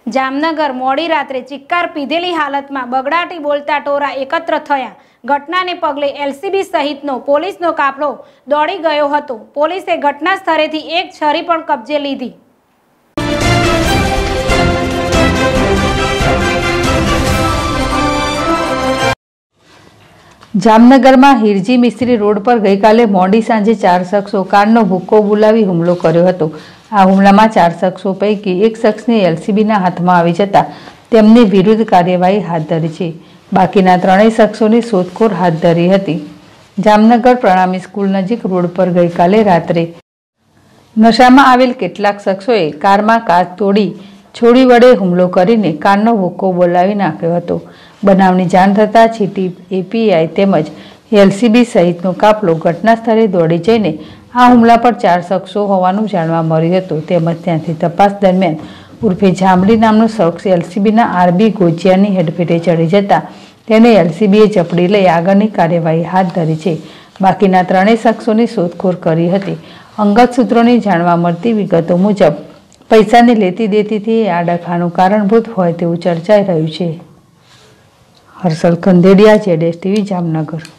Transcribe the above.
જામનગર મોડી રાત્રે ચિક્કાર પીધેલી હાલતમાં બગડાટી બોલતા ટોળા એકત્ર થયા। ઘટનાને પગલે એલસીબી સહિતનો પોલીસનો કાફલો દોડી ગયો હતો। પોલીસે ઘટના સ્થળેથી એક છરી પણ કબજે લીધી। જામનગરમાં હિરજી મિસ્ત્રી રોડ પર ગઈકાલે મોડી સાંજે 4 શખ્સો કારનો ભૂક્કો બોલાવી હુમલો કર્યો હતો। આ હુમલામાં 4 શખ્સો પૈકી એક શખ્સને એલસીબીના હાથમાં આવી જતા તેમની વિરુદ્ધ કાર્યવાહી હાથ ધરી છે। બાકીના 3 શખ્સોની શોધખોળ હાથ ધરી હતી। જામનગર પ્રણામી સ્કૂલ નજીક રોડ પર ગઈકાલે રાત્રે નશામાં આવેલ કેટલાક શખ્સોએ કારમાં કાચ તોડી છોડી વડે હુમલો કરીને કારનો ભૂક્કો બોલાવી નાખ્યો હતો। બનાવની જાણ થતાં છીટી એપીઆઈ તેમજ એલસીબી સહિતનો કાફલો ઘટના સ્થળે દોડી જઈને આ હુમલા પર 4 શખ્સો હોવાનું જાણવા મળ્યું હતું। તેમજ ત્યાંથી તપાસ દરમિયાન ઉર્ફે જાંબલી નામનો શખ્સ એલસીબીના આરબી ગોચિયાની હેડફેટે ચડી જતા તેને એલસીબીએ ઝપડી લઈ આગળની કાર્યવાહી હાથ ધરી છે। બાકીના 3 શખ્સોની શોધખોળ કરી હતી। અંગત સૂત્રોની જાણવા મળતી વિગતો મુજબ પૈસાની લેતી દેતીથી આ ડખાનું કારણભૂત હોય તેવું ચર્ચાઈ રહ્યું છે। હર્ષલ કંદેડિયા, ZSTV, જામનગર।